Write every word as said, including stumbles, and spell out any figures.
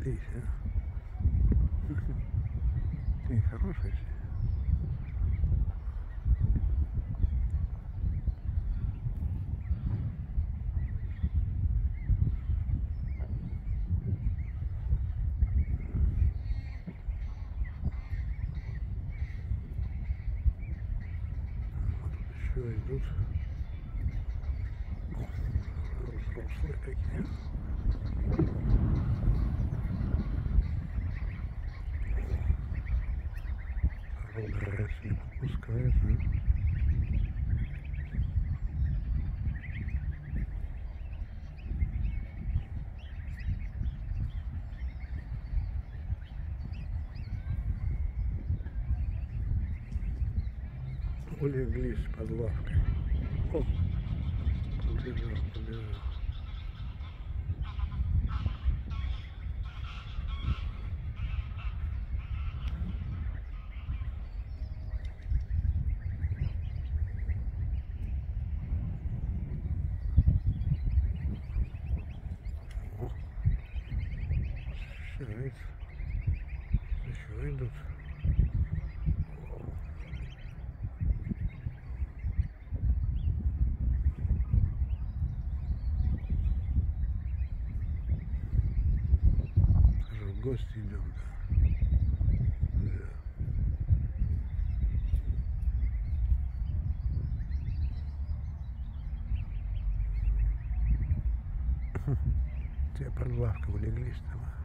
Разошлись, а? Ты хороший. Еще идут взрослые какие. Порода не подпускает, да? Улеглись под лавкой. О, побежал, побежал. Сейчас еще идут. В гости идем, да. Да. Те под лавкой улеглись там.